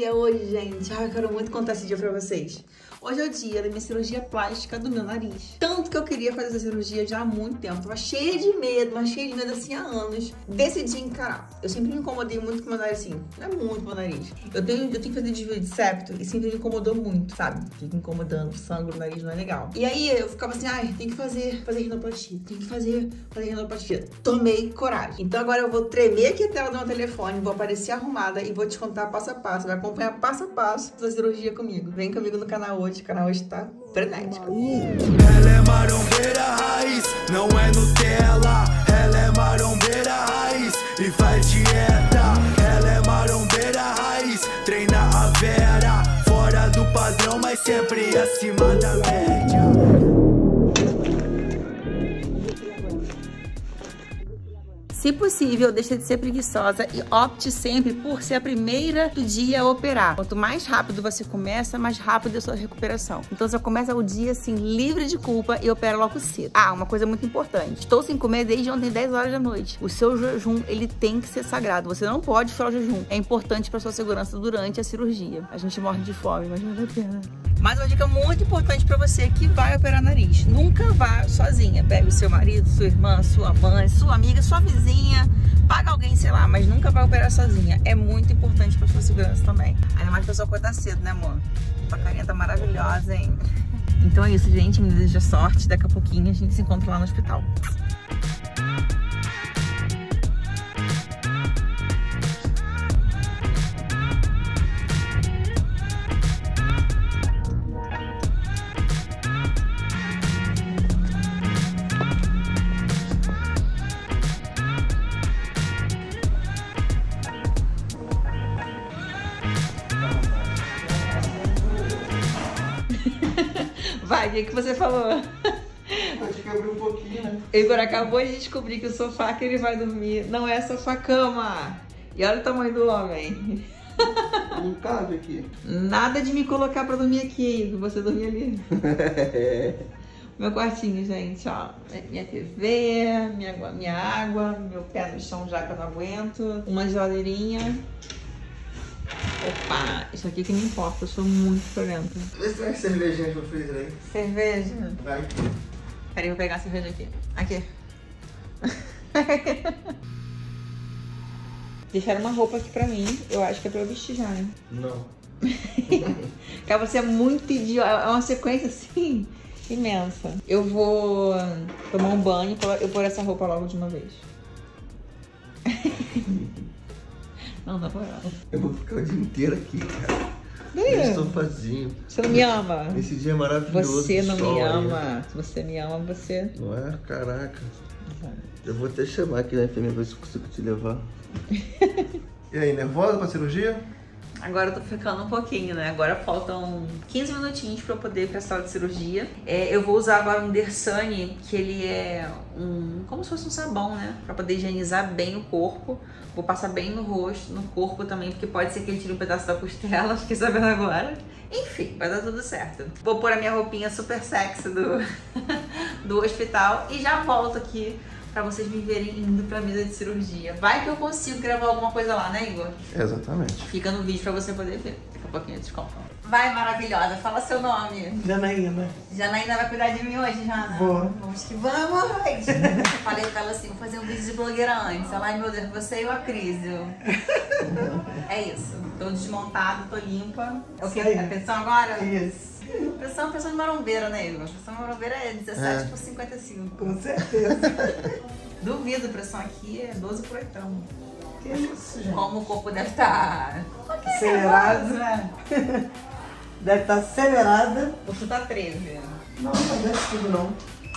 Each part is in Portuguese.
dia hoje, gente? Ai, eu quero muito contar esse dia pra vocês. Hoje é o dia da minha cirurgia plástica do meu nariz. Tanto que eu queria fazer essa cirurgia já há muito tempo. Tava cheia de medo, mas cheia de medo assim há anos. Decidi encarar. Eu sempre me incomodei muito com meu nariz, assim. Não é muito meu nariz. Eu tenho que fazer desvio de septo e sempre me incomodou muito, sabe? Fica incomodando, sangue no nariz não é legal. E aí eu ficava assim, ai, tem que fazer rinoplastia. Tem que fazer rinoplastia. Tomei coragem. Então agora eu vou tremer aqui a tela do meu telefone, vou aparecer arrumada e vou te contar passo a passo. Vai acompanhar passo a passo da cirurgia comigo. Vem comigo no canal hoje. O canal hoje tá frenético. Ela é marombeira raiz, não é Nutella. Ela é marombeira raiz e faz dieta. Ela é marombeira raiz, treina a vera. Fora do padrão, mas sempre acima da média. Se possível, deixe de ser preguiçosa e opte sempre por ser a primeira do dia a operar. Quanto mais rápido você começa, mais rápido é a sua recuperação. Então você começa o dia assim, livre de culpa e opera logo cedo. Ah, uma coisa muito importante. Estou sem comer desde ontem, 10 horas da noite. O seu jejum, ele tem que ser sagrado. Você não pode furar o jejum. É importante para sua segurança durante a cirurgia. A gente morre de fome, mas vale a pena. Mais uma dica muito importante para você que vai operar nariz. Nunca vá sozinha. Pegue o seu marido, sua irmã, sua mãe, sua amiga, sua vizinha. Paga alguém, sei lá, mas nunca vai operar sozinha. É muito importante para sua segurança também. Ainda mais que a pessoa acordar cedo, né, amor? Sua carinha tá maravilhosa, hein? Então é isso, gente. Me deseja sorte. Daqui a pouquinho a gente se encontra lá no hospital. Vai, o que você falou? Acho que abriu um pouquinho, né? Igor acabou de descobrir que o sofá que ele vai dormir não é sofá-cama. E olha o tamanho do homem. Não cabe aqui. Nada de me colocar pra dormir aqui, Igor. Você dormir ali. Meu quartinho, gente, ó. Minha TV, minha água, meu pé no chão já que eu não aguento. Uma geladeirinha. Opa, isso aqui que me importa, eu sou muito friorenta. Vê se tem umas cervejinhas no freezer aí. Cerveja? Vai. Peraí, vou pegar a cerveja aqui. Aqui. Deixaram uma roupa aqui pra mim, eu acho que é pra eu vestir já, né? Não. Cara, você é muito idiota, é uma sequência assim, imensa. Eu vou tomar um banho e eu pôr essa roupa logo de uma vez. Não, na moral. Eu vou ficar o dia inteiro aqui, cara. Daí? Nesse sofazinho. Você não me ama? Esse dia é maravilhoso. Você não sol me aí. ama. Se você me ama, você... Não é? Caraca. Eu vou até chamar aqui na enfermeira ver se eu consigo te levar. E aí, nervosa pra cirurgia? Agora eu tô ficando um pouquinho, né? Agora faltam 15 minutinhos pra eu poder ir pra sala de cirurgia. Eu vou usar agora um Dersane, que ele é como se fosse um sabão, né? Pra poder higienizar bem o corpo. Vou passar bem no rosto, no corpo também, porque pode ser que ele tire um pedaço da costela, fiquei sabendo agora. Enfim, vai dar tudo certo. Vou pôr a minha roupinha super sexy do hospital e já volto aqui pra vocês me verem indo pra mesa de cirurgia. Vai que eu consigo gravar alguma coisa lá, né, Igor? Exatamente. Fica no vídeo pra você poder ver. Daqui a pouquinho eu te conto. Vai, maravilhosa. Fala seu nome. Janaína. Janaína vai cuidar de mim hoje, Jana? Vou. Vamos que vamos. Falei pra ela assim, vou fazer um vídeo de blogueira antes. Ela, ai meu Deus, você e o Acrísio. É isso. Tô desmontada, tô limpa. É o que? A pressão agora? Isso. Pressão de marombeira, né, Igor? Pressão de marombeira é 17 por 55. Com certeza. Duvido, pressão aqui é 12 por 8. Que isso, gente? Como o corpo deve estar Acelerado. né? Deve estar acelerada. Você tá 13. Não, não é tudo não.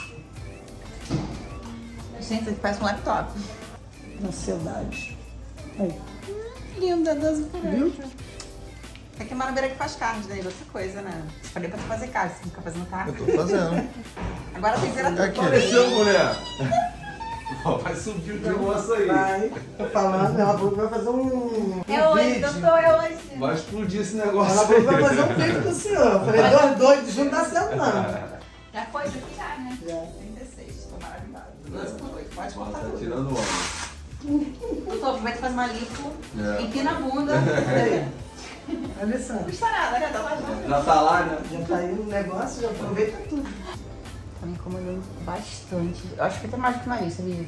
Gente, isso aqui parece um laptop. Ansiedade. Aí. Linda, 12 por 8. Viu? É que é marombeira que faz carne, né? Outra coisa, né? Falei pra tu fazer carne, você fica fazendo carne. Eu tô fazendo. Agora tem que ser Aqui. Apareceu, mulher! Ó, vai subir o negócio aí. Vai. Tô falando, ela falou que vai fazer um É hoje, vídeo. doutor, é hoje. Vai explodir esse negócio Ela falou que vai aí. fazer um vídeo com o senhor. Eu falei, dois doidos juntos não dá certo não. Já foi isso aqui já, né? Já. 36, tô maravilhosa. 12 por 8, pode voltar Tá tudo. tirando onda. Doutor, aproveita e faz uma lipo, É. empina a bunda. Alessandra, Não custa nada, né? Tá lá. Já tá lá, né? já tá aí o negócio, já aproveita tudo. Tá me incomodando bastante. Eu acho que até mais do que o nariz, sabia?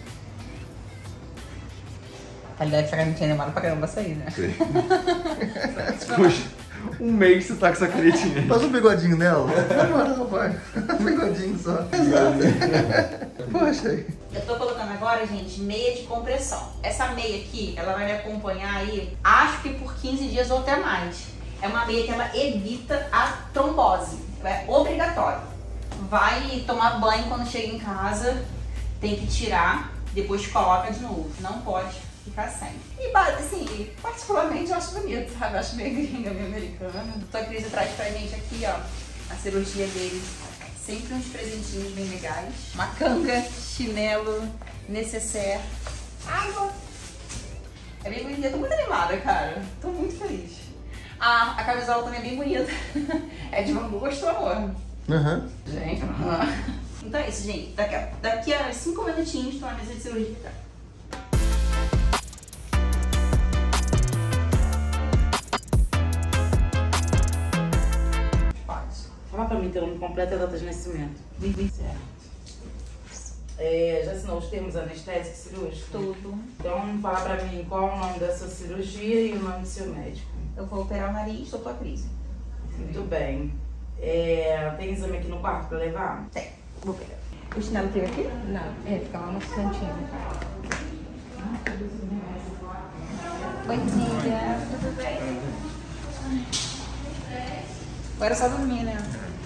A qualidade de tinha demorado pra caramba sair, né? Poxa, um mês você tá com essa caretinha. Faz um bigodinho nela. Não, vai. Um bigodinho só. Poxa aí. Eu tô colocando agora, gente, meia de compressão. Essa meia aqui, ela vai me acompanhar aí, acho que por 15 dias ou até mais. É uma meia que ela evita a trombose. É obrigatório. Vai tomar banho quando chega em casa, tem que tirar, depois coloca de novo. Não pode ficar sem. E assim, particularmente eu acho bonito, sabe? Eu acho meio gringa, meio americana. A Cris traz pra gente aqui, ó, a cirurgia dele. Sempre uns presentinhos bem legais. Uma canga, chinelo, necessaire, água. É bem bonita. Eu tô muito animada, cara. Tô muito feliz. A camisola também é bem bonita. É de bom gosto, amor. Uhum. Gente. Então é isso, gente. Daqui a 5 minutinhos tô na mesa de cirurgia. Fala pra mim teu nome completo e a data de nascimento. Certo. Já assinou os termos anestésicos cirúrgicos? Tudo. Então fala pra mim qual o nome da sua cirurgia e o nome do seu médico. Eu vou operar o nariz, sou tua Cris. Muito bem. Tem exame aqui no quarto pra levar? Tem. Vou pegar. O chinelo tem aqui? Não, fica lá no cantinho. Bom dia, tudo bem? Agora é só dormir, né?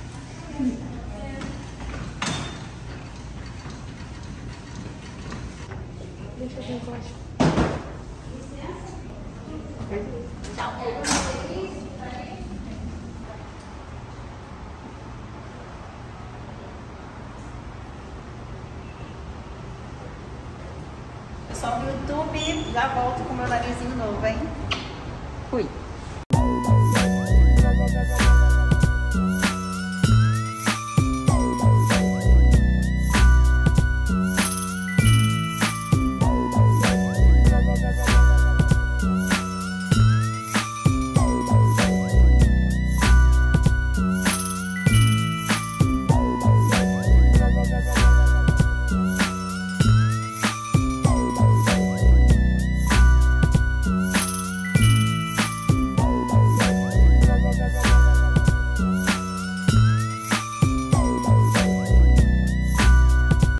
Deixa eu ver embaixo. Pessoal do YouTube, já volto com o meu narizinho novo, hein?